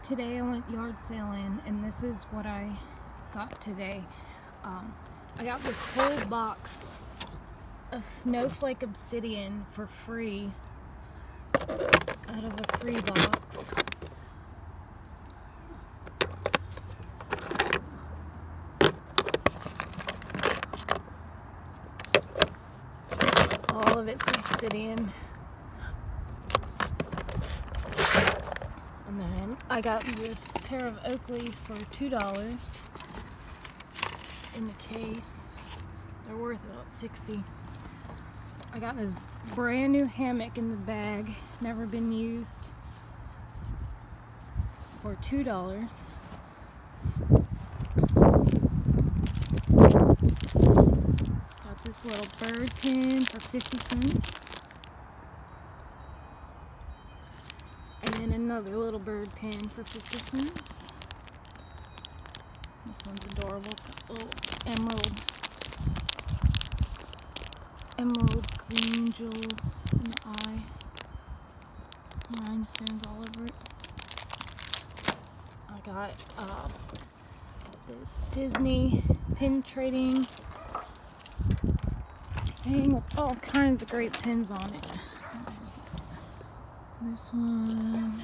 Today I went yard sailing and this is what I got today. I got this whole box of snowflake obsidian for free out of a free box. All of it's obsidian. And then I got this pair of Oakleys for $2 in the case. They're worth about $60. I got this brand new hammock in the bag, never been used, for $2. Got this little bird pen for 50 cents. And then another little bird pen for 50 cents. This one's adorable. It's got a little emerald green jewel in the eye. Rhinestones all over it. I got this Disney pin trading thing with all kinds of great pins on it. There's this one.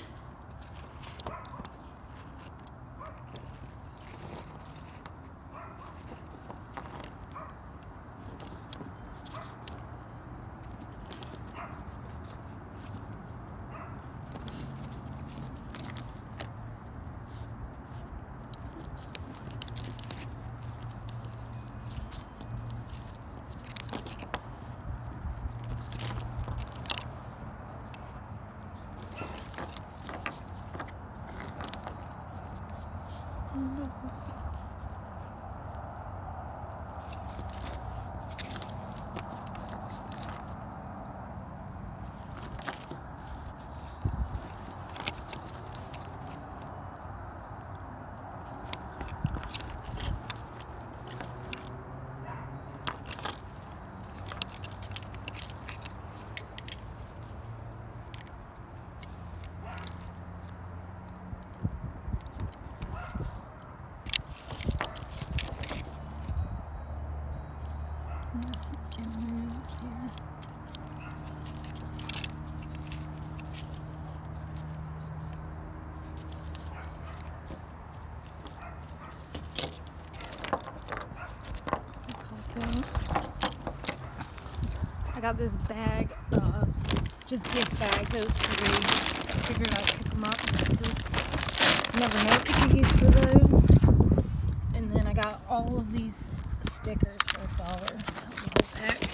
I got this bag of just gift bags. It was free. I figured I'd pick them up because you never know what you can use for those. And then I got all of these stickers for $1. That was the whole pack.